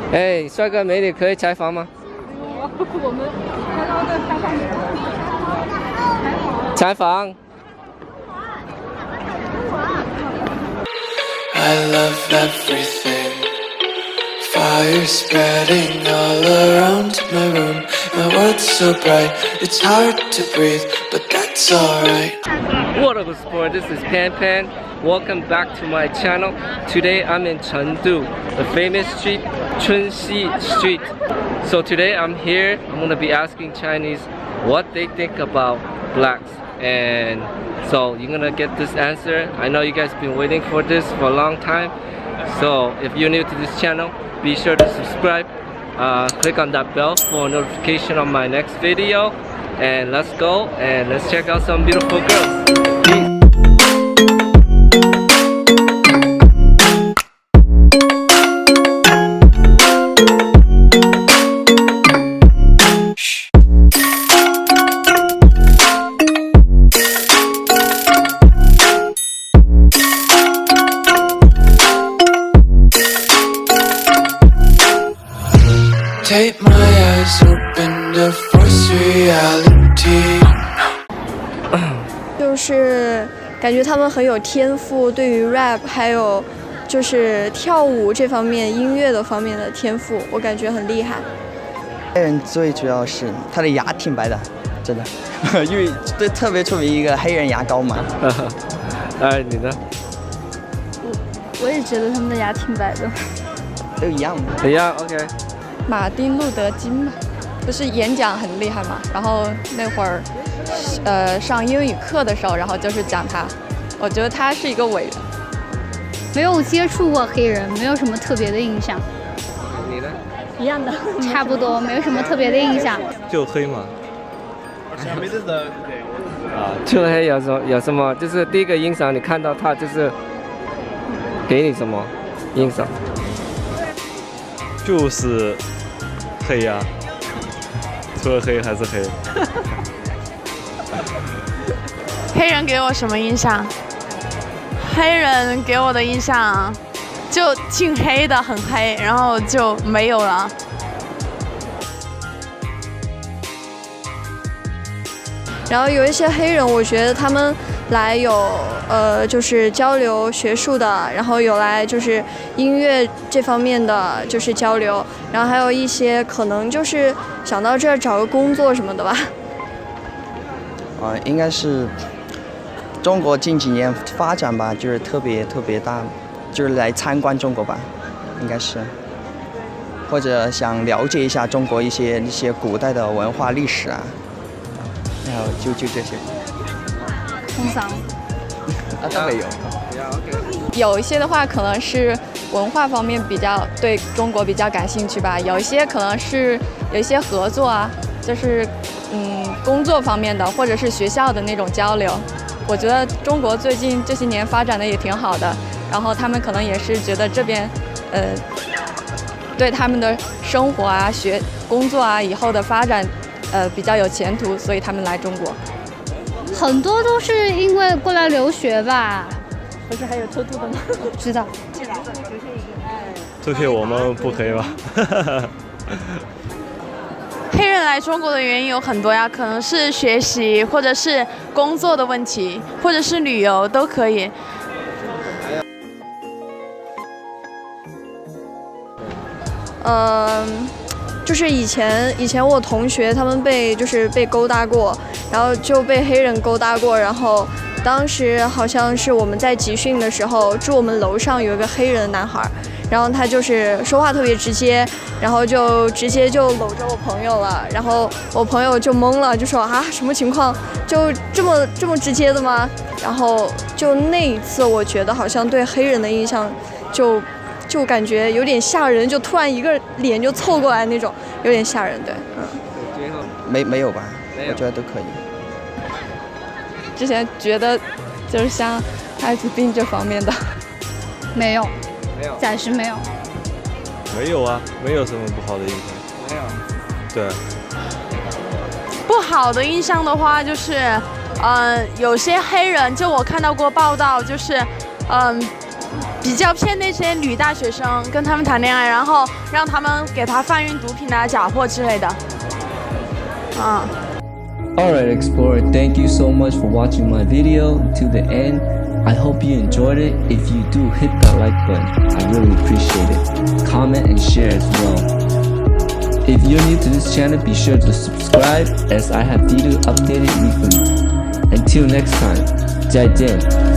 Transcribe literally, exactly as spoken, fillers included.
哎，帅哥美女可以采访吗？ 我们来到这采访。 采访。 I love everything. Fire spreading all around my room. My world's so bright, it's hard to breathe, but that's alright. What up, sport? This is Pan Pan. Welcome back to my channel. Today I'm in Chengdu, the famous street, Chunxi Street. So today I'm here, I'm gonna be asking Chinese what they think about blacks. And so you're gonna get this answer. I know you guys been waiting for this for a long time. So if you're new to this channel, be sure to subscribe. Uh, click on that bell for notification on my next video. And let's go and let's check out some beautiful girls. Peace. Take my eyes open to force reality. 就是感觉他们很有天赋，对于 rap 还有就是跳舞这方面音乐的方面的天赋，我感觉很厉害。 黑人最主要是他的牙挺白的，真的，因为对特别出名一个黑人牙膏嘛。 哎，你呢？ 我我也觉得他们的牙挺白的， 都一样嘛。 一样 ，OK。 马丁路德金嘛，不是演讲很厉害嘛？然后那会儿，呃，上英语课的时候，然后就是讲他，我觉得他是一个伟人。 没有接触过黑人，没有什么特别的印象。 你呢？ 一样的，差不多，没有什么特别的印象。 就黑嘛。 啊，就黑有什么有什么？就是第一个印象，你看到他就是给你什么印象？ 就是黑呀，除了黑还是黑。 黑人给我什么印象？黑人给我的印象就挺黑的，很黑，然后就没有了。 然后有一些黑人，我觉得他们来有呃就是交流学术的，然后有来就是音乐这方面的就是交流，然后还有一些可能就是想到这儿找个工作什么的吧。 啊、呃，应该是中国近几年发展吧，就是特别特别大，就是来参观中国吧，应该是，或者想了解一下中国一些一些古代的文化历史啊。然后就就这些， 通商啊，都没有。 有一些的话，可能是文化方面比较对中国比较感兴趣吧；有一些可能是有一些合作啊，就是嗯工作方面的，或者是学校的那种交流。我觉得中国最近这些年发展的也挺好的，然后他们可能也是觉得这边呃对他们的生活啊、学工作啊以后的发展。呃，比较有前途，所以他们来中国。 很多都是因为过来留学吧。 不是还有偷渡的吗？ 知道。 这些我们不黑吧？ 黑人来中国的原因有很多呀，可能是学习，或者是工作的问题，或者是旅游都可以。 嗯。就是以前以前我同学他们被就是被勾搭过，然后就被黑人勾搭过，然后当时好像是我们在集训的时候，住我们楼上有一个黑人男孩，然后他就是说话特别直接，然后就直接就搂着我朋友了，然后我朋友就懵了，就说啊什么情况，就这么这么直接的吗？然后就那一次我觉得好像对黑人的印象就。就感觉有点吓人，就突然一个脸就凑过来那种，有点吓人，对，嗯。 没没有吧？我觉得都可以。 之前觉得就是像艾滋病这方面的， 没有， 没有， 暂时没有。 没有啊，没有什么不好的印象。 没有。 对。 不好的印象的话，就是，嗯、呃，有些黑人，就我看到过报道，就是，嗯、呃。比比较骗那些女大学生，跟他们谈恋爱，然后让他们给他贩运毒品啊、假货之类的。啊。 Alright, Explorer, thank you so much for watching my video to the end. I hope you enjoyed it. If you do, hit that like button. I really appreciate it. Comment and share as well. If you're new to this channel, be sure to subscribe as I have videos updated weekly. Until next time, 再见.